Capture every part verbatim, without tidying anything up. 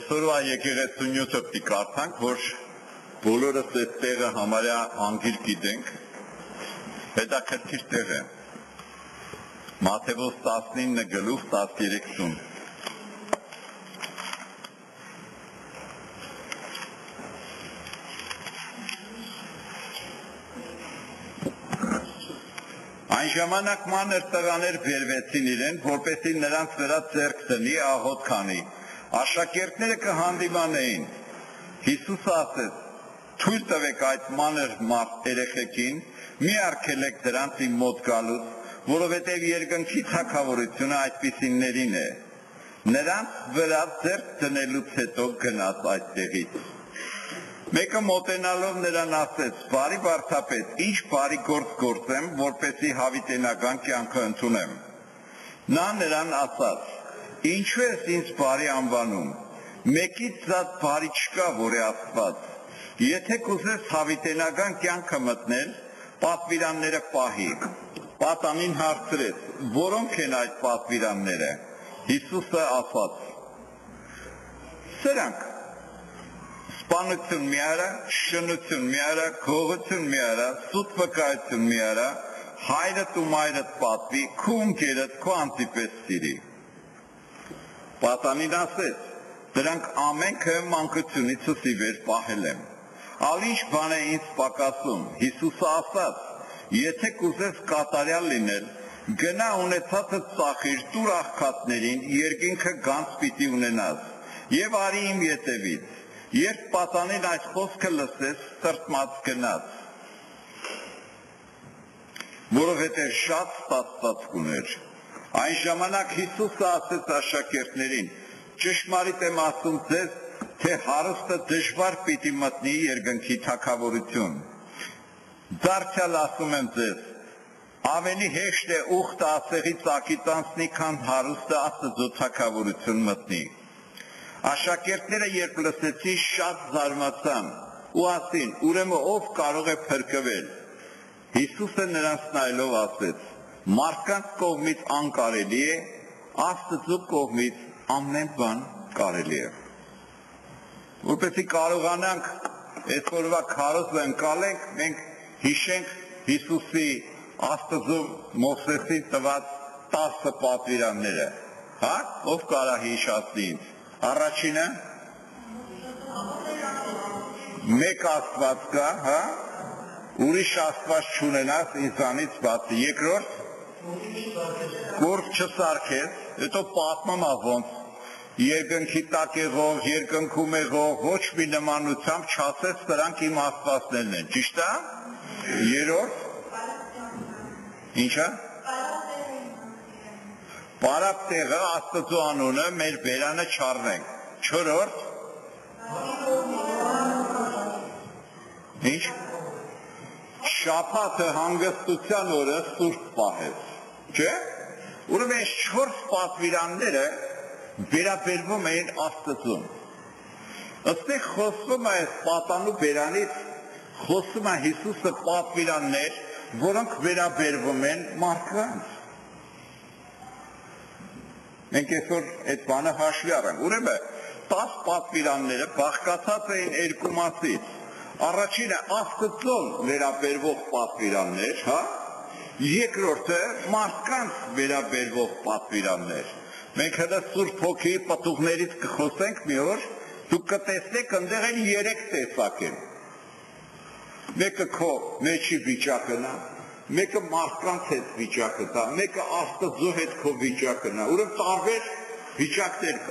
Այսօրվա եկեղեցունյութը պիտի կարդանք, որ բոլորս այդ տեղը համարյա անգիր գիտենք, հետաքրքիր տեղ է, Մատթեոս տասնինը գլուխ տասներեքսուն։ Այն ժամանակ մանր տղաներ բերվեցին իրեն, որպեսզի նրանց վրա ձեռք դնի, աղոթ քանի։ Աշակերտները կհանդիմանեին։ Հիսուսը ասեց. թույլ տվեք այդ մանր մարդ երեխեքին, մի արգելեք դրանց իմ մոտ գալուց, որովհետև երկնքի թագավորությունը այդպիսիներին է։ Նրանց վրա ձեռք դնելուց հետո գնաց այդտեղից։ Մեկը մոտենալով նրան ասեց. բարի վարդապետ, ինչ բարի գործ գործեմ, որպեսզի հավիտենական կյանքը ընդունեմ։ Նա նրան ասաց. ինչու ես ինձ բարի անվանում, մեկից զատ բարի չկա, որ է Աստված։ Եթե կուզես հավիտենական կյանքը մտնել, պատվիրանները պահի։ Պատանին հարցրեց. որոնք են այդ պատվիրանները։ Հիսուսը ասաց. սրանք սպանություն մի արա, շնություն մի արա, գողություն մի արա, սուտ վկայություն մի արա, հայրդ ու մայրդ պատվի, քո ընկերդ քո անձիպես սիրի։ Պատանին ասեց. դրանք ամենքը մանկությունիցս ի վեր պահել եմ։ Ալ ինչ բան է ինձ պակասում։ Հիսուսը ասաց. եթե կուզես կատարյալ լինել, գնա ունեցածդ ծախիր, տուր աղքատներին, երկինքը գանձ պիտի ունենաս, եւ արի իմ ետևից։ Երբ պատանին այս խոսքը լսեց, սրտմած գնաց, որովհետև շատ ստացված կուներ։ Այն ժամանակ Հիսուսը ասեց աշակերտներին. ճշմարիտ եմ ասում ձեզ, թե հարուստը դժվար պիտի մտնի երկնքի թագավորություն։ Դարձյալ ասում եմ ձեզ, ավելի հեշտ է ուխտը ասեղի ծակից անցնի, քան հարուստը Աստծո թագավորություն մտնի։ Աշակերտները երբ լսեցին, շատ զարմացան ու ասին. ուրեմն ով կարող է փրկվել։ Հիսուսը նրանց նայելով ասեց. մարդկանց կողմից անկարելի է, Աստծո կողմից ամեն բան կարելի է։ Որպեսզի կարողանանք այսօրվա քարոզը ընկալենք, մենք հիշենք Հիսուսի Աստծո Մովսեսին տված տասը պատվիրանները։ Հա, ով կարա հիշացնի ինձ։ Առաջինը մեկ Աստված կա, հա, ուրիշ Աստված չունենաս ինձանից բացի։ Երկրորդ գործ չսարքես, հետո պատմում ա ոնց երկնքի տակ եղող, երկնքում եղող, ոչ մի նմանությամբ չասես դրանք իմ Աստվածներն են, ճիշտ է։ Երրորդ ինչա Պարապ տեղը Աստծո անունը մեր բերանը չառնենք։ Չորրորդ Ինչ Շաբաթը հանգստության օրը սուրբ պահես, չէ՞։ Ուրեմն այս չորս պատվիրանները վերաբերվում էին Աստծուն։ Այստեղ խոսվում է այս պատանու բերանից, խոսում է Հիսուսը պատվիրաններ, որոնք վերաբերվում են մարդկանց։ Մենք այսօր այդ բանը հաշվի առանք։ Ուրեմն տաս պատվիրանները բաղկացած էին երկու մասից։ Առաջինը Աստծուն վերաբերվող պատվիրաններ, հա, երկրորդը մարդկանց վերաբերվող պատվիրաններ։ Մենք հələ Սուրբ Հոգիի պտուղներից կխոսենք մի օր, դուք կտեսնեք այնտեղ են երեք տեսակ են։ Մեկը քո մեջի վիճակն է, մեկը մարդկանց հետ վիճակը դա, մեկը Աստծո հետ քո վիճակն է, ուրեմն տարբեր վիճակներ կա։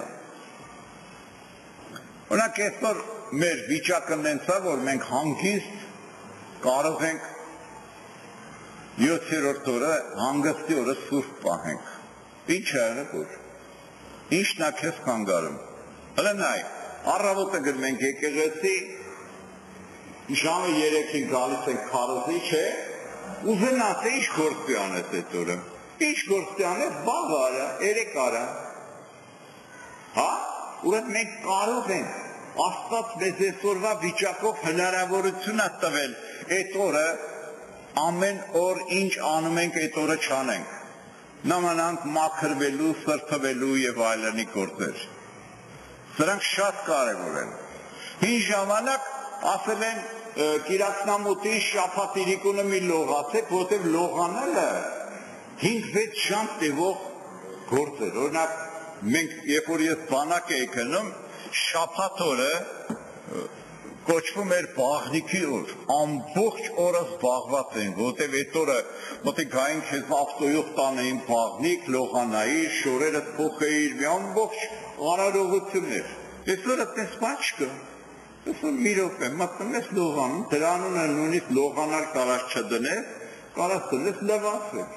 Օրինակ այսօր մեր վիճակն այնց է, որ մենք հանգիստ կարող ենք յոթերորդ օրը հանգստի օրը սուրբ պահենք։ Ինչ է որ ինչն է քեզ խանգարում։ Հələ նայ, առավոտը գնում եկեղեցի, ժամը երեքին գալիս ենք քարոզի, չէ՞։ Ուզեն ասե ինչ գործ պիտի անես այդ օրը։ Ինչ գործ պիտի անես, վաղ արա, երեք արա։ Հա, ուրեմն մենք կարող ենք Աստված մեզ այսօրվա վիճակով հնարավորություն է տվել այդ օրը ամեն օր ինչ անում ենք այդ օրը չանենք։ Նամանանք մաքրվելու, սրբվելու եւ այլնի գործեր։ Սրանք շատ կարևոր են։ Հին ժամանակ ասել են կիրակնամուտի շաբաթ իրիկունը մի լողացեք, որտեղ լողանելը հինգ-վեց ժամ տևող գործ էր։ Օրինակ մենք երբ որ ես բանակ էի գնում, շաբաթ օրը կոչվում էր բաղնիքի օր, ամբողջ օրը զբաղված էին, որտեղ այդ օրը մոտիկ գային քեզ ավտոյով տանեին բաղնիք, լողանային, շորերը փոխեին, մի ամբողջ արարողություն էր։ Այսօր այդպես բան չկա։ Այսօր մի րոպե մտնում ես լողանում, դրա անունը նույնիսկ լողանալ կարած չդնես, կարած դնես լվացել։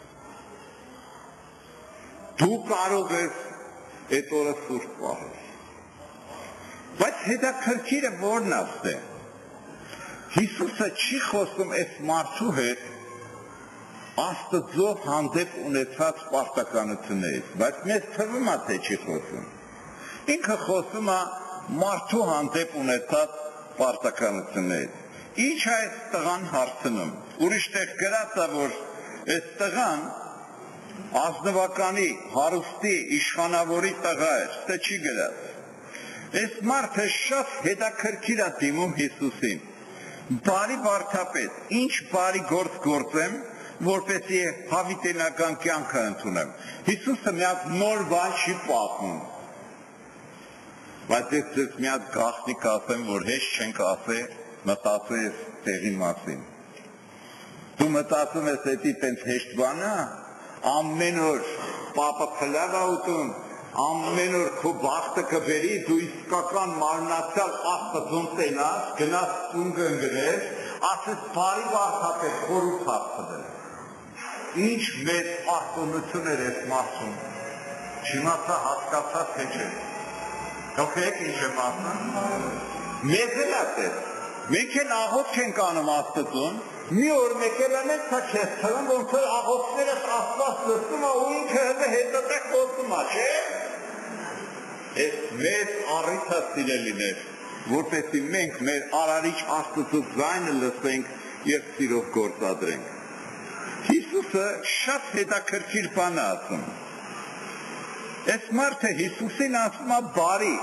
Դու կարող ես այդ օրը սուրբ պահել։ Բայց հետաքրքիրը որն աստ է, Հիսուսը չի խոսում այս մարդու հետ Աստծո հանդեպ ունեցած պարտականություններից, բայց մեզ թվում է թե չի խոսում։ Ինքը խոսում է մարդու հանդեպ ունեցած պարտականություններից։ Ինչ է այս տղան հարցնում։ Ուրիշ տեղ գրած է, որ այս տղան ազնվականի հարուստի իշխանավորի տղա էր, դա չի գրած։ Այս մարդը շատ հետաքրքիր է դիմում Հիսուսին։ Բարի վարդապետ, ինչ բարի գործ գործեմ, որպեսզի հավիտենական կյանքը ընդունեմ։ Հիսուսը մի հատ նոր բան չի պատմում։ Բայց ես ձեզ մի հատ գաղտնիք ասեմ, որ հեշտ չենք ասել, մտածել ես տեղի մասին։ Դու մտածում ես էդի տենց հեշտ բան է, ամեն օր պապը փլավ է ուտում, ամեն օր քո բախտը կբերի, դու իսկական մարմնացյալ Աստծուն տենաս, գնաս տուն կընկնես, ասես բարի վարդապետ խորհուրդ հարցնել։ Ինչ մեծ արտոնություն էր այս մարդուն։ Չիմացա հասկացա թե չէ։ Գոհեք ինչ եմ ասում։ Մեզ էլ է։ Մենք էլ աղոթք ենք անում Աստծուն, մի օր մեկ էլ անենք, թա քեզ թվում, ոնց որ աղոթքները Աստված լսում է ու ինքը հենց հետո խոսում է, չէ՞։ Այս մեծ առիթ է սիրելիներ, որպեսզի մենք մեր արարիչ Աստծո ձայնը լսենք եւ սիրով գործադրենք։ Հիսուսը շատ հետաքրքիր բան է ասում։ Այս մարդը Հիսուսին ասում է բարի։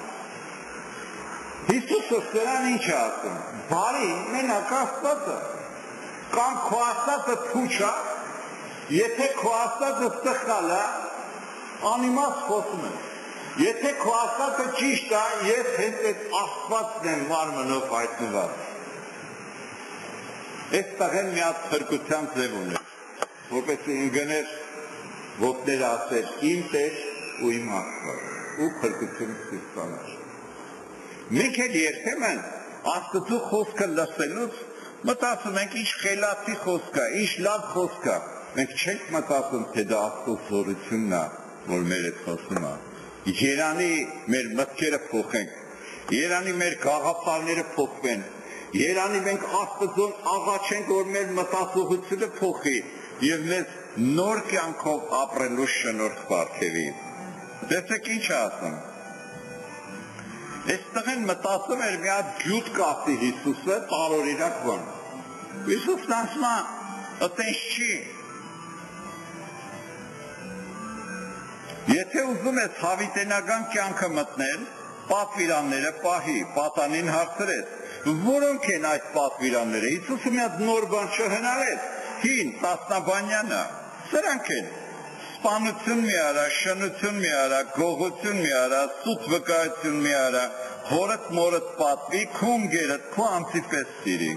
Հիսուսը սրան ինչ է ասում։ Բարի մենակ Աստվածը։ Կամ քո Աստվածը փուչ է, եթե քո Աստվածը սխալ է, անիմաստ խոսում եմ։ Եթե քո Աստվածը ճիշտ է, ես հենց այդ Աստվածն եմ մարմնով հայտնված։ Այս տղեն մի հատ փրկության ձև ուներ, որպեսզի ընկներ ոտները ասել իմ Տեր ու իմ Աստված, ու փրկություն ստանար։ Մենք էլ երբեմն Աստծո խոսքը լսելուց մտածում ենք ինչ խելացի խոսք է, ինչ լավ խոսք է։ Մենք չենք մտածում, թե դա Աստծո զորությունն է, որ մեր հետ խոսում է։ Երանի մեր մտքերը փոխենք, երանի մեր գաղափարները փոխվեն, երանի մենք Աստծուն աղաչենք, որ մեր մտածողությունը փոխի եւ մեզ նոր կյանքով ապրելու շնորհ բարձրի։ Տեսեք ինչ ասում։ Այս տղեն մտածում էր մի հատ գյուտ կասի Հիսուսը տարօրինակ բան։ Հիսուսն ասում է, այդպես չի։ Եթե ուզում ես հավիտենական կյանքը մտնել, պատվիրանները պահի, պատանին հարցրեց, որոնք են այդ պատվիրանները։ Հիսուսը մի հատ նոր բան չհնարեց, հին տասնաբանյանը, սրանք են։ Սպանություն մի արա, շնություն մի արա, գողություն մի արա, սուտ վկայություն մի արա, հորդ մորդ պատվի, քո ընկերդ, քո անձիպես սիրի։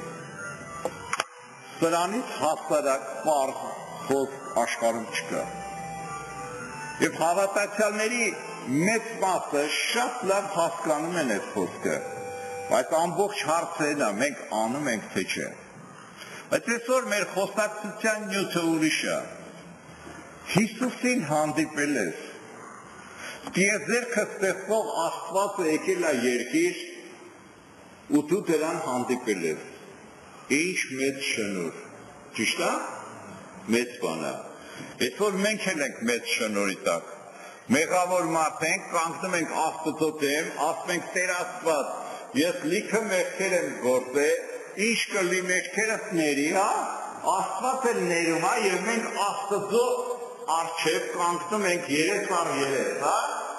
Սրանից հասարակ պարզ խոսք աշխարհում չկա։ Եվ հավատացյալների մեծ մասը շատ լավ հասկանում են այդ խոսքը, բայց ամբողջ հարցերն է, մենք անում ենք թե չէ։ Բայց այսօր մեր խոսակցության նյութը ուրիշ է։ Հիսուսին հանդիպել ես, տիեզերքը ստեղծող Աստվածը եկել է երկիր ու դու դրան հանդիպել ես։ Ինչ մեծ շնորհ, ճիշտ է, մեծ բան է։ Այսօր մենք էլ ենք մեծ շնորհի տակ։ Մեղավոր մարդ ենք, կանգնում ենք Աստծո դեմ, ասում ենք Տեր Աստված, ես լիքը մեղքեր եմ գործել, ինչ կլի մեղքերս ների, հա, Աստված էլ ներում է եւ մենք Աստծո առջև կանգնում ենք երես առ երես, հա։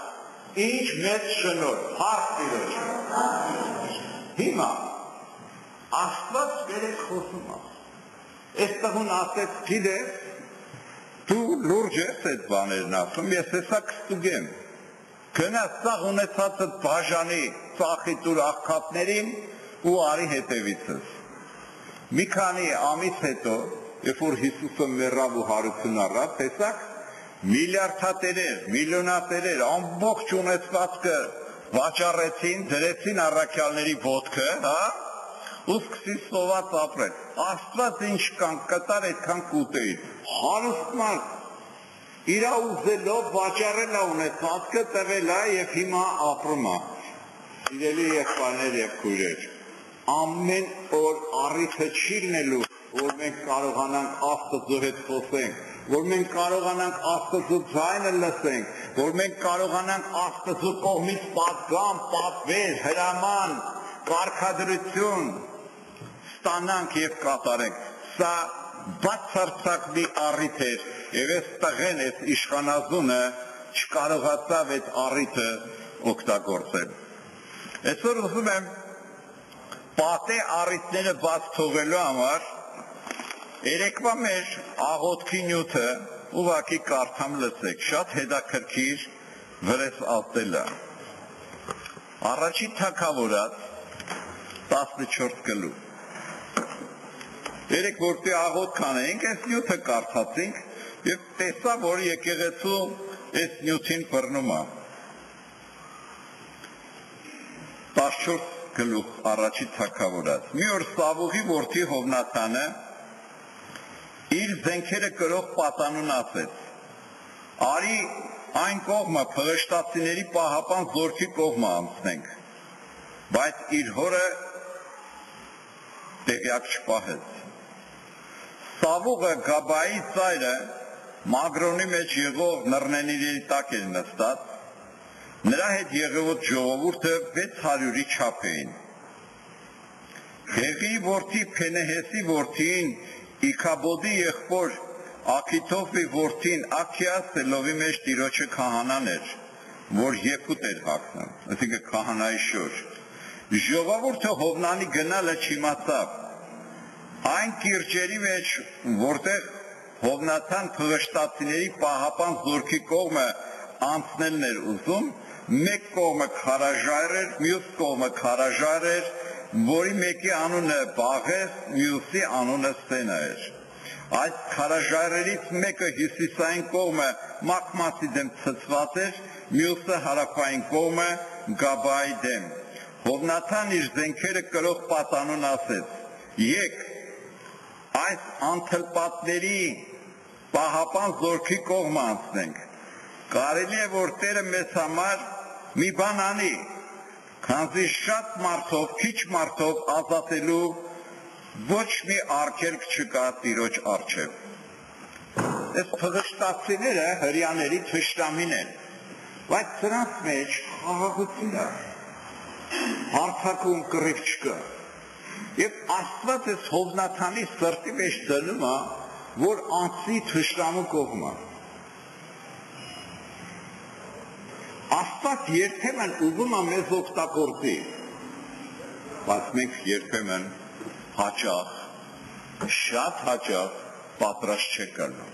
Ինչ մեծ շնորհ, փառք Տիրոջ։ Հիմա Աստված վերեք խոսում է։ Այստեղուն ասեց, գիտես, դու լուրջ ես այդ բաներն ասում, ես հեսա կստուգեմ։ Գնաս սաղ ունեցածդ բաժանի ծախի տուր աղքատներին ու արի հետևիցս։ Մի քանի ամիս հետո, երբ որ Հիսուսը մեռավ ու հարություն առավ, տեսակ միլիարդատերեր, միլիոնատերեր, ամբողջ ունեցվածքը վաճառեցին, դրեցին առաքյալների ոտքը, հա, ու սկսի սոված ապրել։ Աստված ինչ կան կտար այդքան կուտեին։ Հարուստ մարդ իրա ուզելով վաճառել է ունեցվածքը, տվել է եւ հիմա ապրում է։ Սիրելի եղբայրներ եւ քույրեր, ամեն օր առիթը չի լինելու, որ մենք կարողանանք Աստծո հետ խոսենք, որ մենք կարողանանք Աստծո ձայնը լսենք, որ մենք կարողանանք Աստծո կողմից պատգամ, պատվեր, հրաման, կարգադրություն ստանանք եւ կատարենք։ Սա բացարձակ մի առիթ էր, եւ այս տղեն, այս իշխանազունը չկարողացավ այդ առիթը օգտագործել։ Այսօր ուզում եմ պատե առիթները բաց թողելու համար երեկվա մեր աղոթքի նյութը ուղղակի կարդամ լսեք, շատ հետաքրքիր վրես ասել է։ Առաջին թագավորաց տասնչորս գլուխ։ Երեք որտի աղոթք անենք, այս նյութը կարդացինք եւ տեսա, որ եկեղեցու այս նյութին բռնում է։ տասնչորս գլուխ առաջին թագավորաց։ Մի օր Սավուղի որդի Հովնաթանը իր զենքերը կրող պատանուն ասեց. արի այն կողմը փղշտացիների պահապան զորքի կողմը անցնենք, բայց իր հորը տեղյակ չպահեց։ Սավուղը Գաբայի ծայրը Մագրոնի մեջ եղող նռնենիների տակ էր նստած, նրա հետ եղևոտ ժողովուրդը վեց հարյուրի չափ էին։ Հեղի որդի Փենեհեսի որդին Իքաբոդի եղբոր Աքիթոֆի որդին Աքիաս Սելովի մեջ Տիրոջը քահանան էր, որ Եփուտ էր հագնում, այսինքն քահանայի շոր։ Ժողովուրդը Հովնանի գնալը չիմացավ։ Այն կիրճերի մեջ, որտեղ Հովնաթան փղշտացիների պահապան զորքի կողմը անցնելն էր ուզում, մեկ կողմը քարաժայր էր, մյուս կողմը քարաժայր էր, որի մեկի անունը Բաղես, մյուսի անունը Սենա էր։ Այս քարաժայրերից մեկը հյուսիսային կողմը Մաքմասի դեմ ցցված էր, մյուսը հարավային կողմը Գաբայի դեմ։ Հովնաթան իր զենքերը կրող պատանուն ասեց. եկ այս անթլպատների պահապան զորքի կողմը անցնենք։ Կարելի է, որ Տերը մեզ համար մի բան անի, քանզի շատ մարդով, քիչ մարդով ազատելու ոչ մի արգելք չկա Տիրոջ առջև։ Այս փղշտացիները հրյաների թշնամին են, բայց սրանց մեջ խաղաղություն է, հարթակում կռիվ չկա։ Եվ Աստված այս Հովնաթանի սրտի մեջ դնում է, որ անցի թշնամու կողմը։ Աստված երբեմն ուզում է մեզ օգտագործի, բայց մենք երբեմն հաճախ, շատ հաճախ պատրաստ չենք լինում։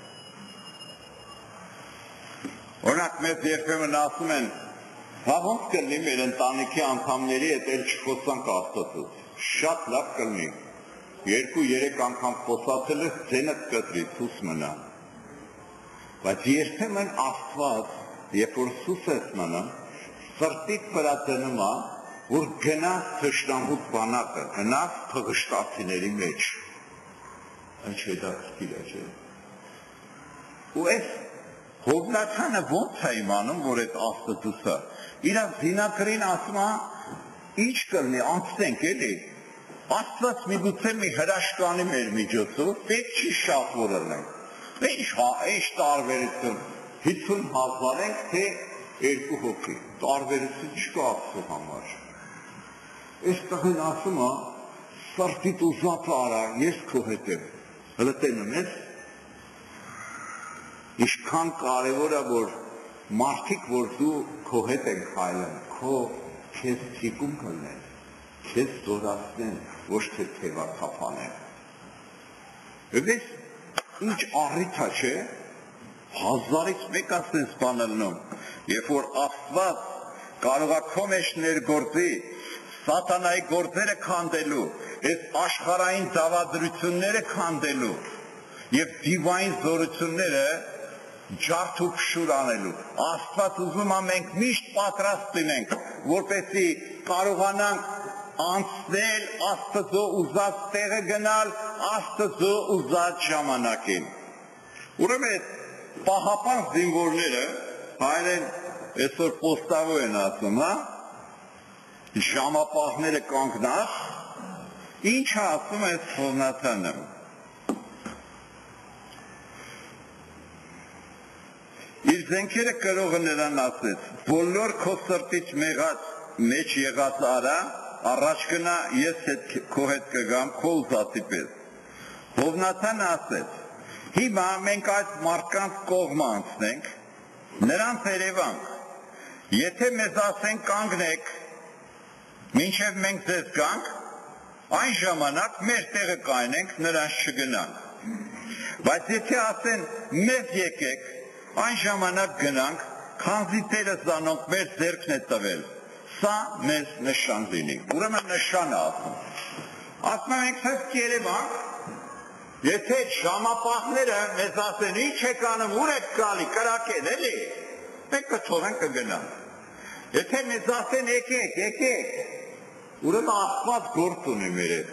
Օրինակ մեզ երբեմն ասում են, հա ոնց կլինի մեր ընտանիքի անդամների հետ էլ չխոսանք Աստծուց, շատ լավ կլինի, երկու-երեք անգամ խոսացել ես, ձենդ կտրի, ցույց մնա։ Բայց երբեմն Աստված, երբ որ ցույց ես մնում, սրտիդ վրա դնում է, որ գնաս թշնամու բանակը, գնաս փղշտացիների մեջ։ Ինչ հետաքրքիր է, չէ՞։ Ու այս Հովնաթանը ոնց է իմանում, որ այդ Աստծուց է։ Իր զինակրին ասում է, ինչ կլինի, անցնենք էլի։ Աստված միգուցե մի հրաշքանի մեր միջոցով, պետք չի շատ որ լինենք։ Ինչ հա, ինչ տարբերություն, հիսուն հազար ենք, թե երկու հոգի, տարբերություն չկա Աստծո համար։ Այս տղեն ասում է, սրտիդ ուզածը արա, ես քո հետ եմ։ Հլը տենում ես, ինչքան կարևոր է, որ մարդիկ, որ դու քո հետ են քայլեն, քո քեզ թիկում կլնեն, քեզ զորացնեն, ոչ թե թևակապանեն։ Ըգես ինչ առիթ է, չէ, հազարից մեկ ասենց բան ելնում, երբ որ Աստված կարող է քո մեջ ներգործի սատանայի գործերը քանդելու, այս աշխարհային դավադրությունները քանդելու եւ դիվային զորությունները ջարդ ու փշուր անելու։ Աստված ուզում է մենք միշտ պատրաստ լինենք, որպեսզի կարողանանք անցնել Աստծո ուզած տեղը գնալ Աստծո ուզած ժամանակին։ Ուրեմն պահապան զինվորները հայերեն այսօր պոստավոր են ասում, հա, ժամապահները կանգնած, ինչ ասում է Հովնաթանը։ Իր զենքերը կրողը նրան ասեց, բոլոր քո սրտից մեղած մեջ եղած արա, առաջ գնա, ես հետ քո հետ կգամ, քո ուզածի պես։ Հովնաթանը ասեց, հիմա մենք այդ մարդկանց կողմը անցնենք, նրանց երևանք, եթե մեզ ասեն կանգնեք, մինչև մենք ձեզ գանք, այն ժամանակ մեր տեղը կայնենք, նրանց չգնանք։ Բայց եթե ասեն մեզ եկեք, այն ժամանակ գնանք, քանզի Տերը զանոնք մեր ձեռքն է տվել, սա մեզ նշան լինի։ Ուրեմն նշան է ասում։ Ասում ենք ցած կերևանք, եթե ժամապահները մեզ ասեն ինչ եք անում, ուր եք գալի, կրակեն, էլի, մենք կթողենք կգնանք։ Եթե մեզ ասեն եկեք, եկեք, ուրեմն Աստված գործ ունի մեր հետ։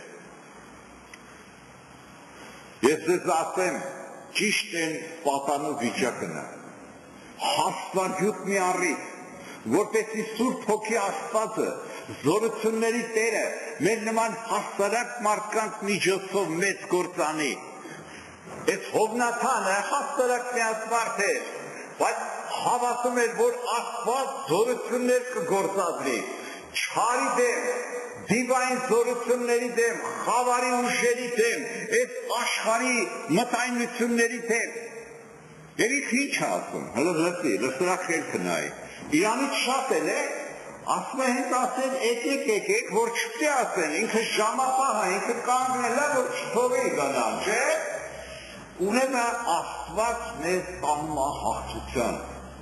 Ես ձեզ ասեմ, ճիշտ են պատանու վիճակն է, հաստվարյուտ մի առիթ, որպեսզի Սուրբ Հոգի Աստվածը, զորությունների Տերը, մեր նման հասարակ մարդկանց միջոցով մեծ գործ անի։ Այս Հովնաթանը հասարակ միած մարդ է, բայց հավատում էր, որ Աստված զորություններ կգործադրի, չարի դեմ, դիվային զորությունների դեմ, խավարի ուժերի դեմ, այս աշխարհի մտայնությունների դեմ։ Երիք ինչ ասում, հլը լսի, լսրա խելքը նայի։ Իրանից շատ էլ է, ասում է հենց ասեն եկեք եկեք, որ չպետք է ասեն, ինքը ժամապահ է, ինքը կանգնել է, որ չթողի գնան, չէ՞։ Ուրեմն Աստված մեզ տանում է հաղթության։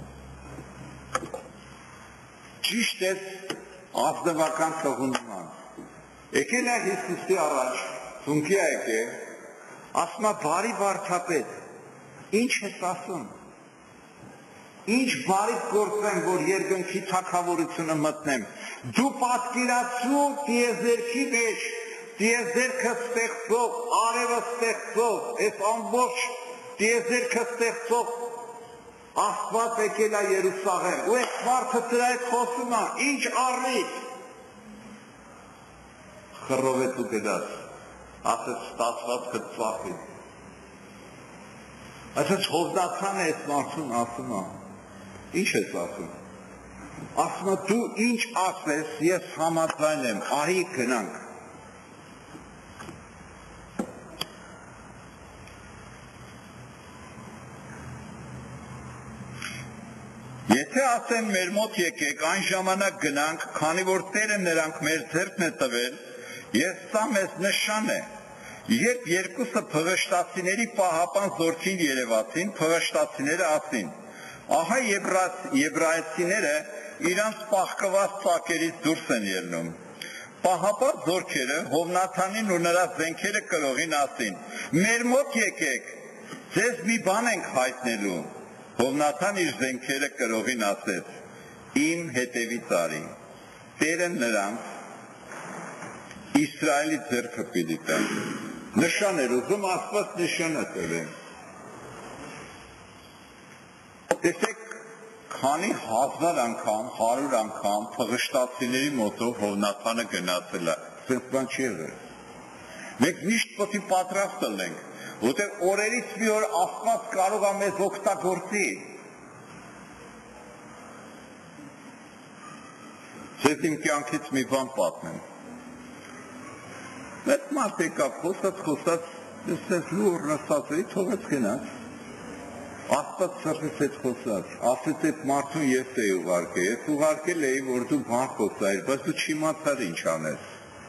Ճիշտ է ազնվական թողունման։ Եկել է Հիսուսի առաջ, ծունկի է եկել, ասում է բարի վարդապետ, ինչ ես ասում, ինչ բարի գործեմ, որ երկնքի թագավորությունը մտնեմ, դու պատկերացրու տիեզերքի մեջ, տիեզերքը ստեղծող, արևը ստեղծող, այս ամբողջ տիեզերքը ստեղծող Աստված եկել է Երուսաղեմ, ու այս մարդը դրա հետ խոսում է, ինչ առիթ։ Խռովեց ու գնաց, ասեց ստացված կծախի։ Ասեց Հովնաթանը այս մարդուն ասում է, ինչ ես ասում։ Ասում է դու ինչ ասես, ես համաձայն եմ, ահի գնանք։ Եթե ասեն մեր մոտ եկեք, այն ժամանակ գնանք, քանի որ Տերը նրանք մեր ձեռքն է տվել, ես սա մեզ նշան է։ Երբ երկուսը փղշտացիների պահապան զորքին երևացին, փղշտացիները ասին. ահա եբրայեցիները իրանց պահկված ծակերից դուրս են ելնում։ Պահապան զորքերը Հովնաթանին ու նրա զենքերը կրողին ասին. մեր մոտ եկեք, ձեզ մի բան ենք հայտնելու։ Հովնաթան իր զենքերը կրողին ասեց. իմ հետևից արի, Տերը նրանց Իսրայելի ձեռքը պիտի տա։ Նշան էր ուզում, Աստված նշանը տվել։ Տեսեք, քանի հազար անգամ, հարյուր անգամ փղշտացիների մոտով Հովնաթանը գնացել է, սենց բան չի եղել։ Մենք միշտ պետք է պատրաստ լինենք, որտեղ օրերից մի օր Աստված կարող է մեզ օգտագործի։ Ձեզ իմ կյանքից մի բան պատմեմ։ Մեծ մարդ եկավ, խոսած, խոսած, ես լուր նստած էի, թողեց գնաց։ Աստված սրտից հետ խոսած, ասեց այդ մարդուն ես էի ուղարկել, ես ուղարկել էի, որ դու բան խոսայիր, բայց դու չիմացար ինչ անես։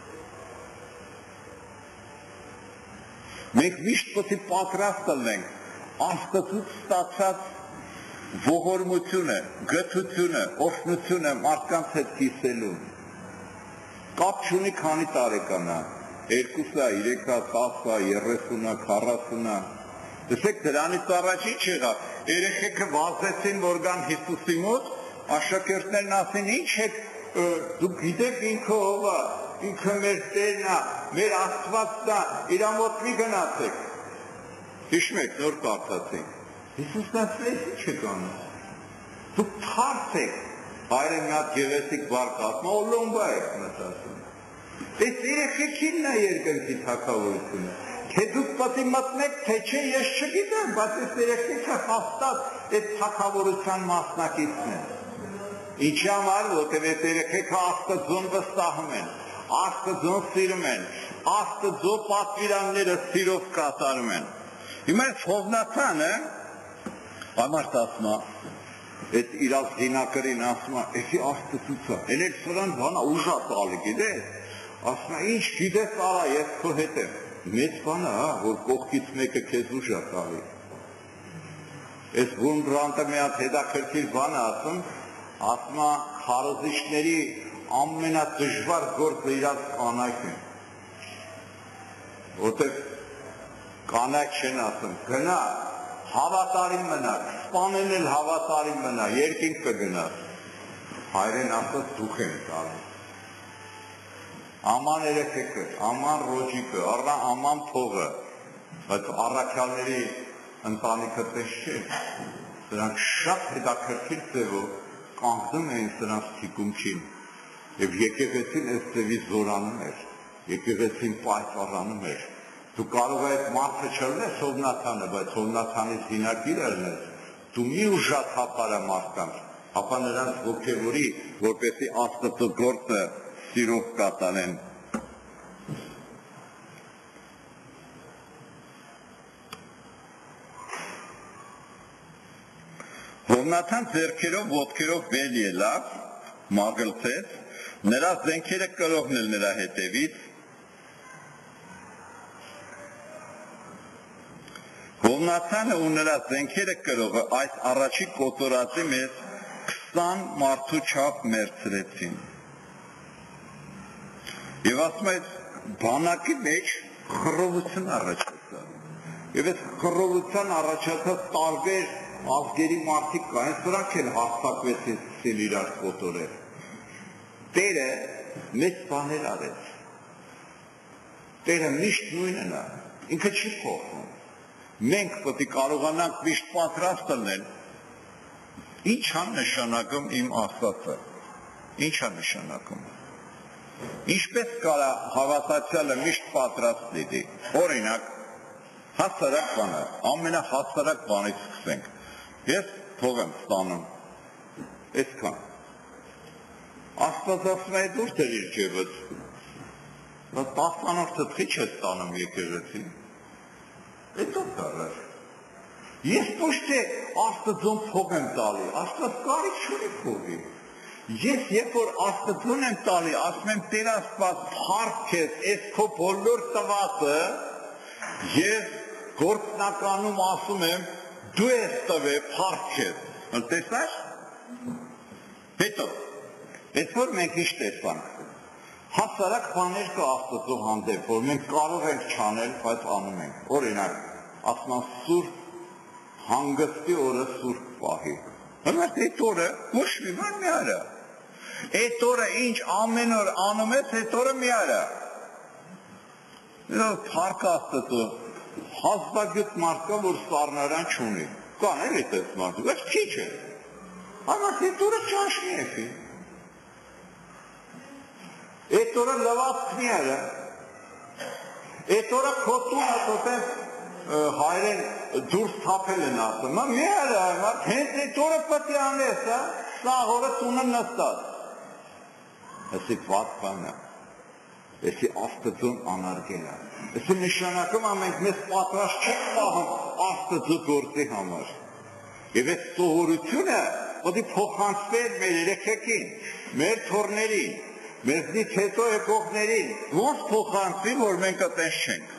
Մենք միշտ պետք է պատրաստ լինենք Աստծուց ստացած ողորմությունը, գթությունը, օգնությունը մարդկանց հետ կիսելու։ Կապ չունի քանի տարեկան է, երկուսը, երեքա, տասը, երեսունը, քառասունը։ Տեսեք դրանից առաջ ինչ եղավ, երեխեքը վազեցին, որ գան Հիսուսի մոտ, աշակերտներն ասին, ինչ եք, դուք գիտեք ինքը ով է, ինքը մեր Տերն է, մեր Աստվածն է, իր մոտ մի գնացեք։ Հիշում եք, նոր կարդացինք։ Հիսուսն ասեց, ինչ եք անում։ Դուք թարս եք, հայրը մի հատ գեղեցիկ բառ ասում, օլոմբա եք մտածում։ Այս երեխեքինն է երկնքի թագավորությունը։ Թե դուք պետք է մտնեք, թե չէ, ես չգիտեմ, բայց այս երեխեքը հաստատ այդ թագավորության մասնակիցն են։ Ինչի համար, որտեղ այս երեխեքը Աստծուն վստահում են, Աստծուն սիրում են, Աստծո պատվիրանները սիրով կատարում են։ Հիմա Հովնաթանը ամարտ ասում է, այդ իրաց դինակրին ասում է, էսի Աստծուց է, էլ էլ սրան բանա ուժա տալի, գիտես, ասում է, ինչ գիտես արա, ես քո հետ եմ։ Մեծ բան է, որ կողքից մեկը քեզ ուժ է տալի։ Այս Վուրմբրանդը մի հատ հետաքրքիր բան է ասում, ասում է քարոզիչների ամենադժվար գործը իրաց կանայքն է։ Որտեղ կանայք չեն ասում, գնա, հավատարիմ մնա, սպանեն էլ հավատարիմ մնա, երկինք կգնա։ Հայրեն ասած դուք են տալի։ Աման երեխեքը, աման ռոջիկը, առնա աման փողը, բայց առաքյալների ընտանիքը պես չէ, սրանք շատ հետաքրքիր ձևով կանգնում էին սրանց թիկունքին և եկեղեցին այս ձևի զորանում էր, եկեղեցին պայծառանում էր։ Դու կարող է այդ մարդը չլնես Հովնաթանը, բայց Հովնաթանից դինակիր ելնես, դու մի ուժաթափարա մարդկանց, ապա նրանց ոգևորի, որպեսզի Աստծո գործը սիրով կատարեն։ Հովնաթան ձեռքերով, ոտքերով վեր ելավ, մագլցեց, նրա զենքերը կրողն էլ նրա հետևից։ Հովնաթանը ու նրա զենքերը կրողը այս առաջի կոտորածի մեզ քսան մարդու չափ մերձրեցին։ Եվ ասում է, բանակի մեջ խռովություն առաջացավ։ Եվ այս խռովության առաջացած տարբեր ազգերի մարդիկ կային, սրանք էլ հարձակվեցին իրար կոտորել։ Տերը մեծ բաներ արեց։ Տերը միշտ նույնն է, ինքը չի փոխվում։ Մենք պետք է կարողանանք միշտ պատրաստ լինել։ Ինչ է նշանակում իմ Աստվածը։ Ինչ է նշանակում։ Ինչպես կարա հավատացյալը միշտ պատրաստ լինի։ Օրինակ, հասարակ բանը, ամենահասարակ բանից սկսենք։ Ես փող եմ ստանում, այսքան։ Աստված ասում է, դուր դրիր ջեբդ։ Տասնորդը քիչ է ստանում եկեղեցին։ Հետո կարար։ Ես ոչ թե Աստծուն փող եմ տալի, Աստված կարիք չունի փողի։ Ես երբ որ Աստծուն եմ տալի, ասում եմ Տեր Աստված, փառք քեզ, այս քո բոլոր տվածը, ես գործնականում ասում եմ, դու ես տվել, փառք քեզ։ Տեսա՞ր։ Հետո, այսօր մենք ինչ տեսանք։ Հասարակ բաներ կա Աստծո հանդեպ, որ մենք կարող ենք չանել, բայց անում ենք։ Օրինակ, ասում են սուրբ հանգստի օրը սուրբ պահի։ Հիմա այդ օրը ոչ մի բան մի արա։ Այդ օրը ինչ ամեն օր անում ես, այդ օրը մի արա։ Դա փառք Աստծո, հազվագյուտ մարդ կա, որ սառնարան չունի։ Կան էլ այդպես մարդիկ, բայց քիչ է։ Amma այդ օրը ճաշնի է։ Այդ օրը լվացք մի արա։ Այդ օրը քո տունը տոտես հայրեն դուրս թափել են ասում, մի արա, հենց այդ օրը պետք է անես, սաղ օրը տունը նստած։ Էսի վատ բան է, էսի Աստծուն անարգել է, էսի նշանակում է մենք մեզ պատրաստ չենք պահում Աստծո գործի համար։ Եվ այդ սովորությունը պետք է փոխանցվեր մեր երեխեքին, մեր թոռներին, մեզնից հետո եկողներին, ոնց փոխանցվի, որ մենք այդպես չենք։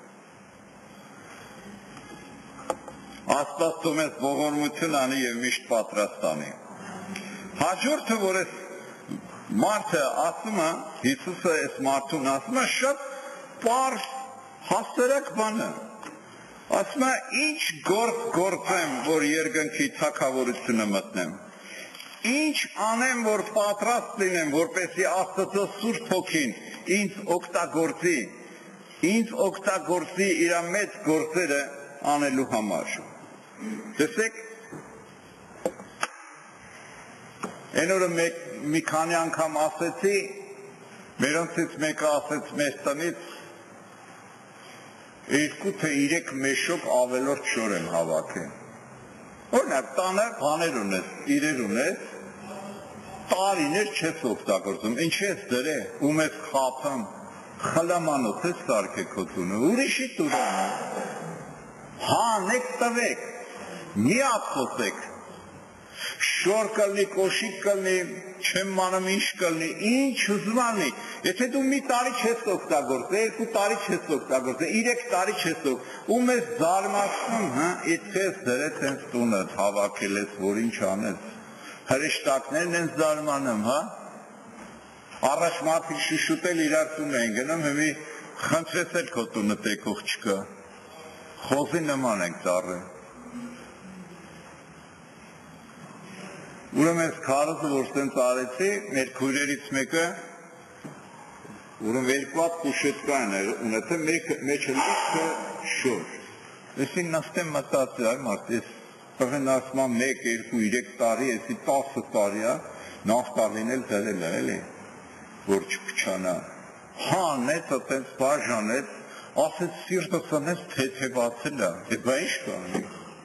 Աստված թող մեզ ողորմություն անի եւ միշտ պատրաստ անի։ Հաջորդը, որ այս մարդը ասում է, Հիսուսը այս մարդուն ասում է, շատ պարզ հասարակ բան է։ Ասում է, ինչ գործ գործեմ, որ երկնքի թագավորությունը մտնեմ։ Ինչ անեմ, որ պատրաստ լինեմ, որպեսզի Աստծո Սուրբ Հոգին ինձ օգտագործի, ինձ օգտագործի իր մեծ գործերը անելու համար։ Տեսեք, այն օրը մի քանի անգամ ասեցի, մերոնցից մեկը ասեց մեզ տնից, երկու թե երեք մեշոկ ավելորդ շոր եմ հավաքել։ Օրինակ, տանը բաներ ունես, իրեր ունես, տարիներ չես օգտագործում, ինչ ես դրե, ում ես խափում, խլամանոց ես սարքեք քո տունը, ուրիշի տունը։ Հանեք տվեք, մի ափոսեք, շոր կլնի, կոշիկ կլնի, չեմ մանում ինչ կլնի, ինչ ուզում անի, եթե դու մի տարի չես օգտագործել, երկու տարի չես օգտագործել, երեք տարի չես օգտագործել, ում ես զարմացնում, հա, այդպես դրեց հենց տունը, հավաքել ես, որ ինչ անես, հրեշտակներն են զարմանում, հա, առաջ մարդիկ շշուտել իրար տուն են գնում, հիմի խնդրես էլ քո տունը տեկող չկա, խոզի նման ենք ծառել։ Ուրեմն այս քարոզը, որ ստենց արեցի, մեր քույրերից մեկը, ուրեմն երկու հատ կուշետկա են ունեցել, մեջը լիքը շոր։ Այսին նստեմ մտածել, այ մարդ, ես տղեն ասում եմ մեկ, երկու, երեք տարի, այսի տասը տարի է, նավտալին էլ դրել է, էլի, որ չփչանա։ Հանեց, այդպես բաժանեց, ասեց սիրտս անեց թեթևացել է, է բա ինչ կանի։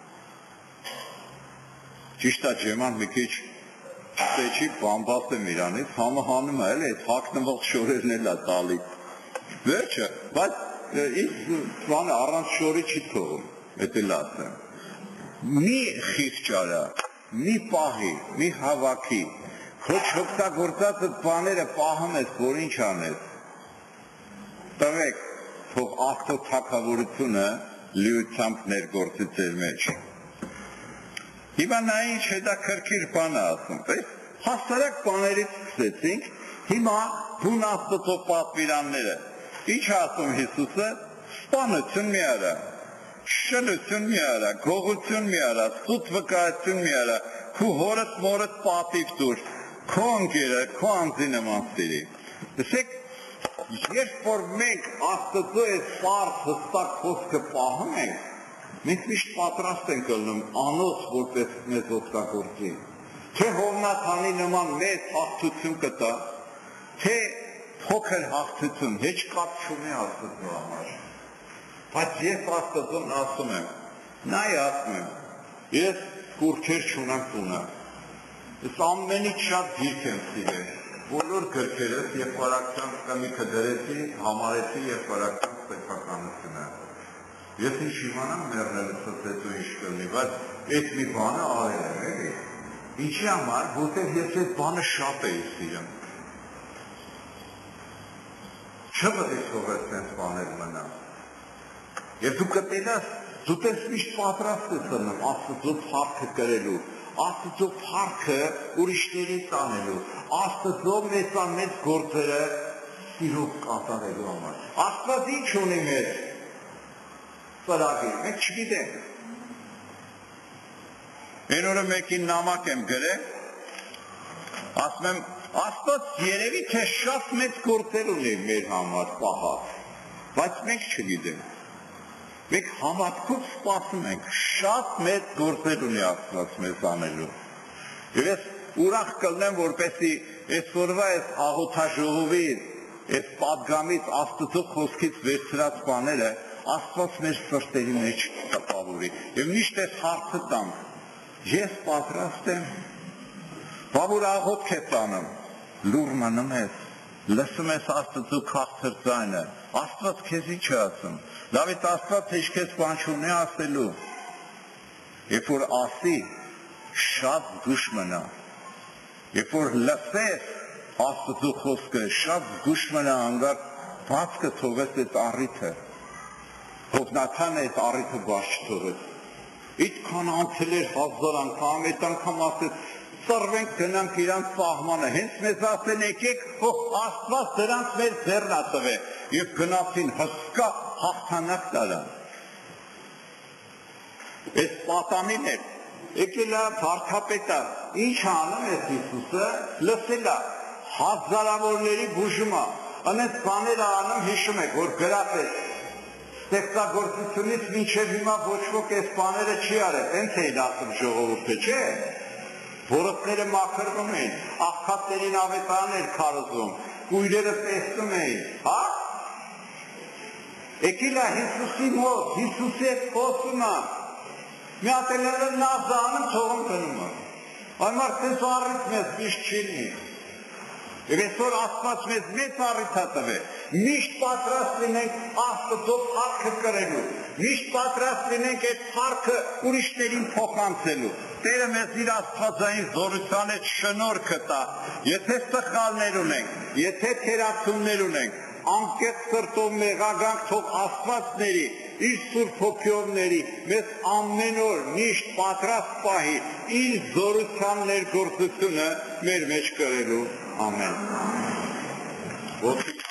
Ճիշտ է ջեման մի քիչ ստեչի բամբաս եմ իրանից, համը հանում է, էլի, այդ հակնվող շորերն էլ է տալի։ Վերջը, բայց ինձ բանը առանց շորի չի թողում, էդ էլ ասեմ։ Մի խիղճ արա, մի պահի, մի հավաքի, քո չօգտագործած այդ բաները պահում ես, որ ինչ անես։ Տվեք, թող Աստծո թագավորությունը լիությամբ ներգործի ձեր մեջ։ Հիմա նա ինչ հետաքրքիր բան է ասում, հասարակ բաներից սկսեցինք, հիմա բուն Աստծո պատվիրանները, ինչ ասում Հիսուսը, սպանություն մի արա, շնություն մի արա, գողություն մի արա, սուտ վկայություն մի արա, քու հորդ մորդ պատիվ տուր, քո ընկերը, քո անձի նման սիրի։ Տեսեք, երբ որ մենք Աստծո այս պարզ հստակ խոսքը պահում ենք, մենք միշտ պատրաստ ենք ելնում անոց, որպես մեզ օգտագործի, թե Հովնաթանի նման մեծ հաղթություն կտա, թե փոքր հաղթություն, հեչ կապ չունի Աստծո համար։ Բայց ես Աստծուն ասում եմ, նայ ասում եմ, ես կուրքեր չունեմ տունը, ես ամենից շատ գիրք եմ սիրել, բոլոր գրքերս եւ պարակցան կամիքը դրեցի, համարեցի եւ պարակցան սեփականությունը։ Ես ինչ իմանամ մեռնելուց հետո ինչ կլինի, բայց այդ մի բանը արել եմ, էլի։ Ինչի համար, որտեղ ես այդ բանը շատ էի սիրում։ Չպետք է թողել այդպես բաներ մնա։ Եվ դու կտենաս, դու տես միշտ պատրաստ ես ըլնում Աստծո փառքը կրելու, Աստծո փառքը ուրիշներին տանելու, Աստծո մեծամեծ գործերը սիրով կատարելու համար։ Աստված ինչ ունի մեզ։ Ծրագիր, մենք չգիտենք։ Այն օրը մեկին նամակ եմ գրել, ասում եմ, Աստված երևի թե շատ մեծ գործեր ունի մեր համար պահած, բայց մենք չգիտենք։ Մենք համատքով սպասում ենք, շատ մեծ գործեր ունի Աստված մեզ անելու։ Եվ ես ուրախ կլնեմ, որպեսզի այսօրվա այս աղոթաժողովի, այս պատգամից Աստծո խոսքից վերցրած բաները Աստված մեր սրտերի մեջ տպավորի։ Եվ միշտ այս հարցը տանք, ես պատրաստ եմ, բա որ աղոթք ես անում, լուռ մնում ես, լսում ես Աստծո քաղցր ձայնը, Աստված քեզ ինչ է ասում, Դավիթ Աստված թե քեզ բան չունի ասելու, երբ որ ասի, շատ զգուշ մնա։ Երբ որ լսես Աստծո խոսքը, շատ զգուշ մնա, անգար բաց կթողես այդ առիթը։ Հովնաթանը այդ առիթը բաց չթողեց։ Այդքան անցել էր հազար անգամ, այդ անգամ ասեց ծռվենք գնանք իրանց սահմանը, հենց մեզ ասեն եկեք, Աստված դրանց մեր ձեռն ա տվել, եւ գնացին հսկա հաղթանակ տալան։ Այս պատանին էր, եկել է վարդապետը, ինչ անում է Հիսուսը, լսել է հազարավորների բուժումը, անենց բաներ անում, հիշում եք, որ գրած է ստեղծագործությունից մինչև հիմա ոչ ոք այս բաները չի արել, հենց էին ասում ժողովուրդը, չէ՞։ Որոտները մաքրվում էին, աղքատներին ավետարան էր քարոզում, կույրերը տեսնում էին, հա։ Եկել է Հիսուսի մոտ, Հիսուսի հետ խոսում է, մի հատ էլ նազանում թողում գնում է։ Այն մարդպես առիթ մեզ միշտ չի լինի։ Եվ այսօր Աստված մեզ մեծ առիթ ա տվել, միշտ պատրաստ լինենք Աստծո փառքը կրելու, միշտ պատրաստ լինենք այդ փառքը ուրիշներին փոխանցելու։ Տերը մեզ իր աստվածային զորության հետ շնորհքը տա, եթե սխալներ ունենք, եթե թերացումներ ունենք, անկեղծ սրտով մեղագանք թող Աստվածների, իր Սուրբ Հոգիովների, մեզ ամեն օր միշտ պատրաստ պահի իր զորության ներգործությունը մեր մեջ կրելու։ Ամեն։